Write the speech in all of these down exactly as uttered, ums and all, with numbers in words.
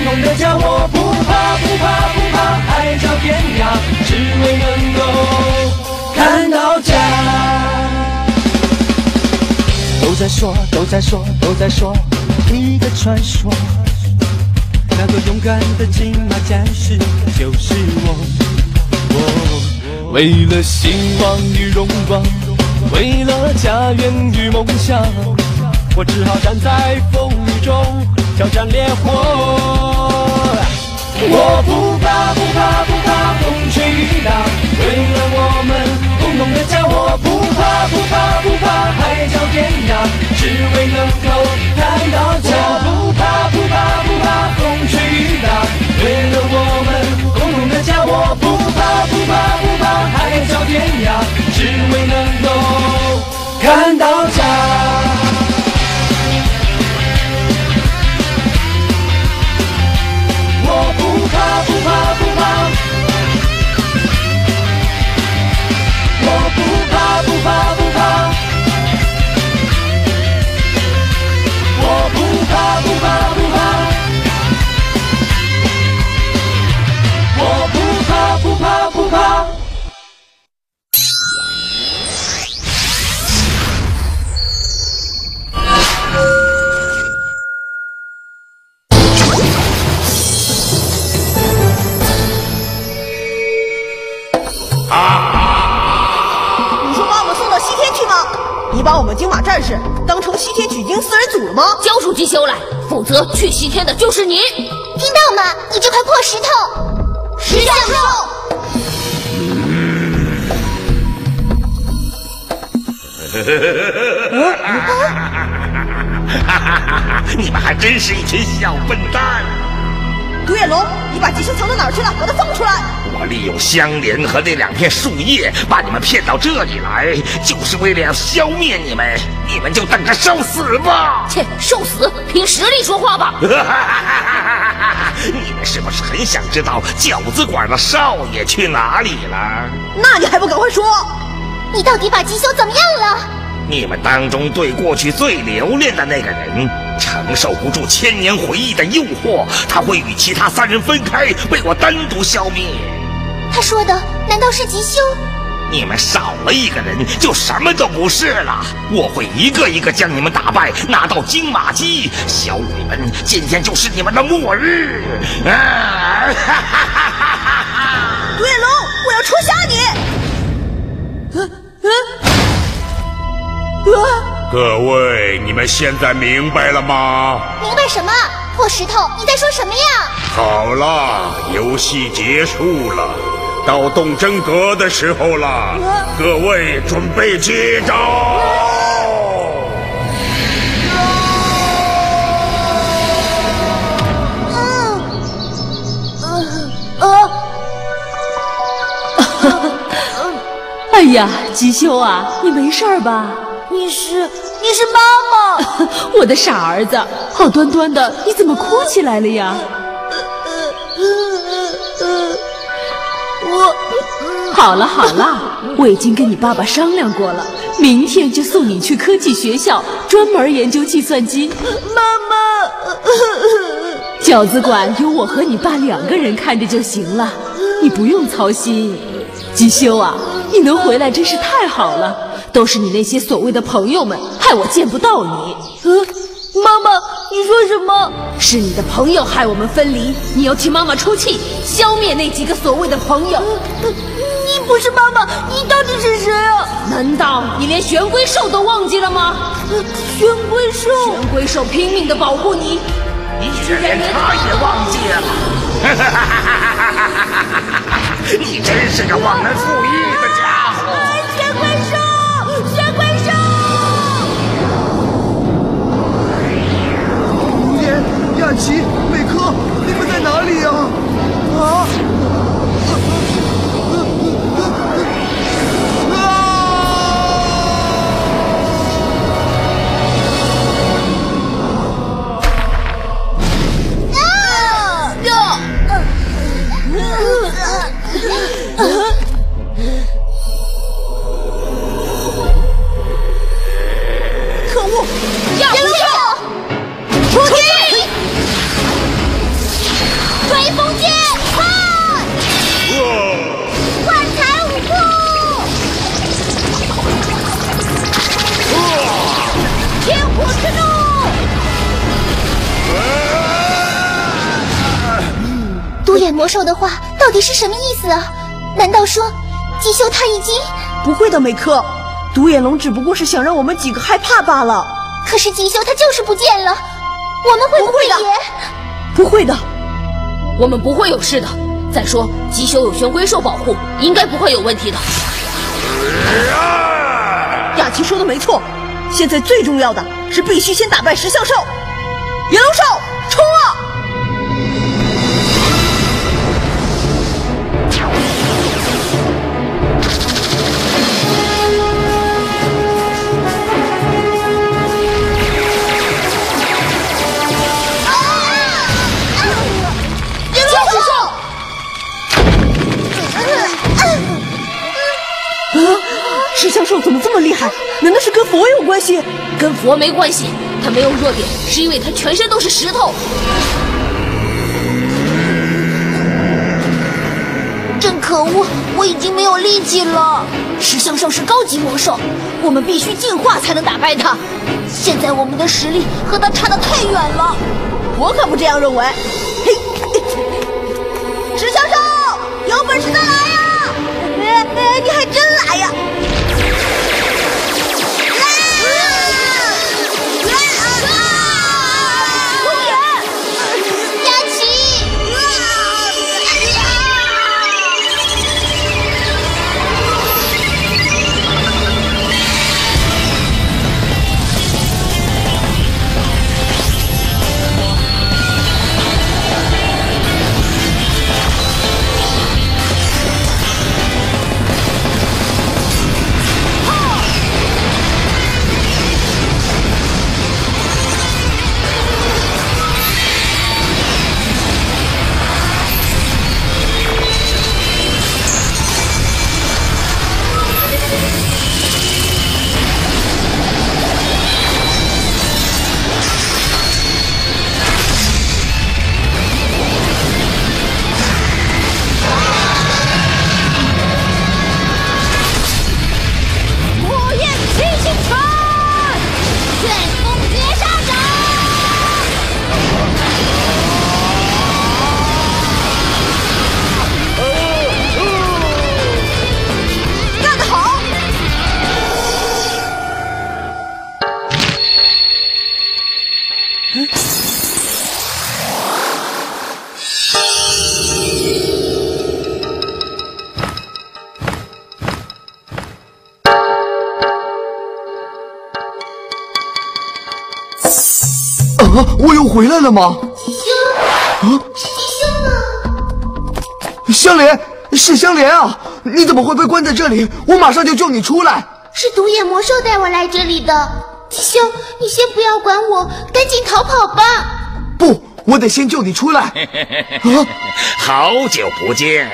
同的家，我不怕不怕不怕，海角天涯，只为能够看到家。都在说，都在说，都在说一个传说，那个勇敢的金马战士就是我。我为了希望与荣光，为了家园与梦想，我只好站在风雨中挑战烈火。我不怕不怕不怕风吹雨打，为了我们共同的家，我不怕不怕不怕海角天涯，只为能够看到家。我不怕不怕不怕风吹雨打，为了我们共同的家，我不怕不怕不怕海角天涯，只为能够看到家。我不怕不怕不怕，我不怕不怕不怕，我不怕不怕不怕，我不怕不怕不怕。 你把我们金马战士当成西天取经四人组了吗？ 交出机修来，否则去西天的就是你！ 听到吗？你这块破石头！石像兽！ 你们还真是一群小笨蛋！ 独眼龙，你把机修藏到哪儿去了？把它放出来！ 我利用香莲和那两片树叶把你们骗到这里来，就是为了要消灭你们。你们就等着受死吧！ 切，受死！凭实力说话吧！ 你们是不是很想知道饺子馆的少爷去哪里了？ 那你还不赶快说！ 你到底把机修怎么样了？ 你们当中对过去最留恋的那个人，承受不住千年回忆的诱惑，他会与其他三人分开，被我单独消灭。 他说的难道是吉修？ 你们少了一个人，就什么都不是了。我会一个一个将你们打败，拿到金马姬。小鬼们，今天就是你们的末日！啊！ 独眼龙，我要戳瞎你！啊啊啊！ 各位，你们现在明白了吗？ 明白什么？破石头，你在说什么呀？ 好了，游戏结束了，到动真格的时候了，啊、各位准备接招！ 嗯嗯啊！ 哎呀，吉修啊，你没事吧？ 你是你是妈妈， 我的傻儿子，好端端的，你怎么哭起来了呀？ 我好了好了，我已经跟你爸爸商量过了，明天就送你去科技学校，专门研究计算机。 妈妈， 饺子馆有我和你爸两个人看着就行了，你不用操心。吉修啊，你能回来真是太好了。都是你那些所谓的朋友们害我见不到你。 嗯，妈妈，你说什么？ 是你的朋友害我们分离，你要替妈妈出气，消灭那几个所谓的朋友。 嗯、你不是妈妈，你到底是谁啊？ 难道你连玄龟兽都忘记了吗？ 嗯、玄龟兽， 玄龟兽拼命的保护你， 你居然连他也忘记了！你真是个忘恩负义的家伙！ 玄龟兽。玄龟兽， 无言、亚奇、美克，你们在哪里呀？啊！ 可恶！亚奇兽，出击！ 追风剑，快！幻彩舞步，天火之怒。独眼魔兽的话到底是什么意思啊？难道说吉修他已经…… 不会的，美克，独眼龙只不过是想让我们几个害怕罢了。 可是吉修他就是不见了，我们会不会也…… 不会的， 我们不会有事的。再说吉修有玄龟兽保护，应该不会有问题的。 雅琪说的没错，现在最重要的是必须先打败石像兽。炎龙兽，冲啊！石像兽怎么这么厉害？难道是跟佛有关系？ 跟佛没关系，他没有弱点，是因为他全身都是石头。 真可恶，我已经没有力气了。 石像兽是高级魔兽，我们必须进化才能打败他。 现在我们的实力和他差得太远了。 我可不这样认为。嘿，石像兽，有本事再来呀！哎哎，你还真来呀！ 啊！我又回来了吗？ 吉修，啊，是吉修吗？ 香莲，是香莲啊！你怎么会被关在这里？我马上就救你出来。 是独眼魔兽带我来这里的。吉修，你先不要管我，赶紧逃跑吧。 不，我得先救你出来。啊！ 好久不见。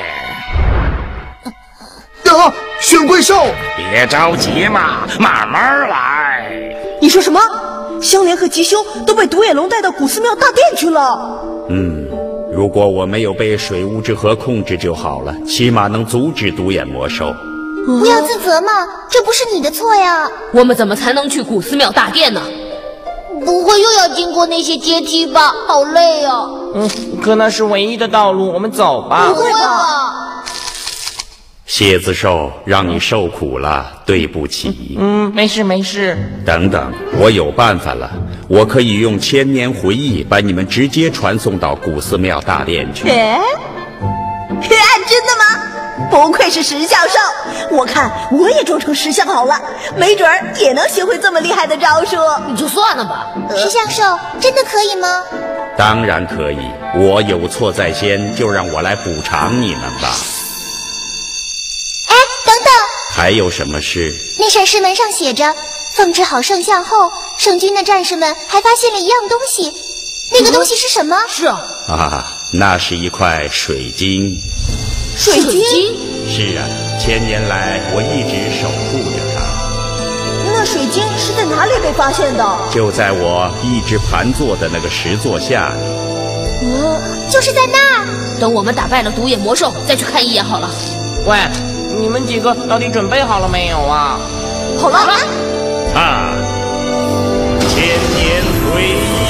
啊！玄龟兽， 别着急嘛，慢慢来。 你说什么？香莲和吉修都被独眼龙带到古寺庙大殿去了。 嗯，如果我没有被水雾之河控制就好了，起码能阻止独眼魔兽。 不要自责嘛，这不是你的错呀。 我们怎么才能去古寺庙大殿呢？ 不会又要经过那些阶梯吧？好累啊。 嗯，可那是唯一的道路，我们走吧。 不会吧？ 蝎子兽让你受苦了，对不起。 嗯，没事没事。 等等，我有办法了，我可以用千年回忆把你们直接传送到古寺庙大殿去。 哎，真的吗？不愧是石像兽，我看我也装成石像好了，没准儿也能学会这么厉害的招数。 你就算了吧。 石像兽真的可以吗？ 当然可以，我有错在先，就让我来补偿你们吧。 哎，等等， 还有什么事？ 那扇石门上写着奉制好圣像后，圣军的战士们还发现了一样东西，那个东西是什么？ 是啊， 啊，那是一块水晶。 水晶？ 是啊，千年来我一直守护着它。 那水晶是在哪里被发现的？ 就在我一直盘坐的那个石座下面。 嗯，就是在那儿。 等我们打败了独眼魔兽，再去看一眼好了。 喂，你们几个到底准备好了没有啊？ 好了。 啊，千年回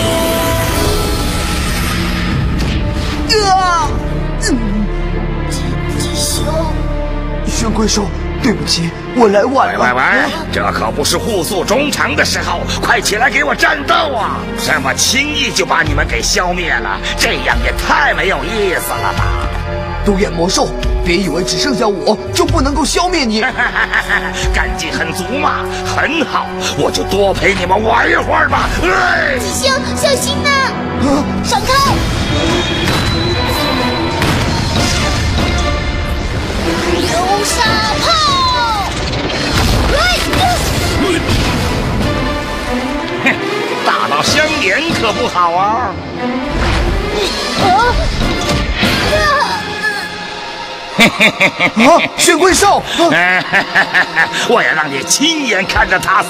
忆。 啊！嗯， 吉修， 玄龟兽，对不起，我来晚了。 喂喂喂，这可不是互诉衷肠的时候，快起来给我战斗啊！这么轻易就把你们给消灭了，这样也太没有意思了吧！ 独眼魔兽，别以为只剩下我就不能够消灭你。 干劲很足嘛，很好，我就多陪你们玩一会儿吧。哎， 吉修，小心呐！ 啊， 闪开！流沙炮！哎！ 哼，大到相连可不好啊！ 啊！ 啊，玄龟兽！啊、 我要让你亲眼看着他死。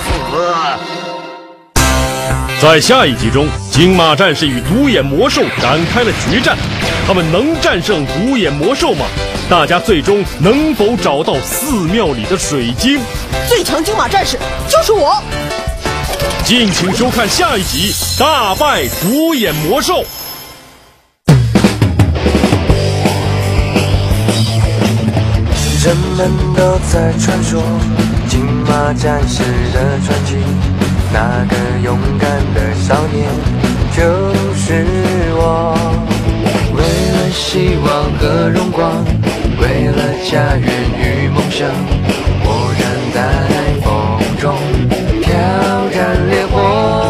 在下一集中，金马战士与独眼魔兽展开了决战，他们能战胜独眼魔兽吗？大家最终能否找到寺庙里的水晶？ 最强金马战士就是我！ 敬请收看下一集《大败独眼魔兽》。 人们都在传说金马战士的传奇，那个勇敢的少年就是我。为了希望和荣光，为了家园与梦想，我站在风中挑战烈火。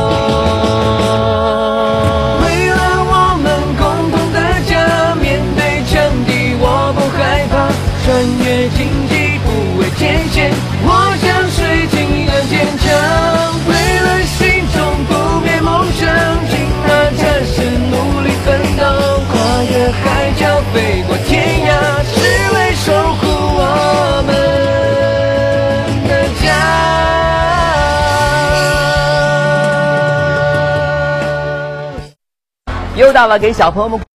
为了我们共同的家，面对强敌我不害怕，穿越荆棘不畏艰险，我像水晶一样坚强。为了心中不灭梦想，金马战士努力奋斗，跨越海角飞过天涯，只为守护我们的家。 又到了给小朋友们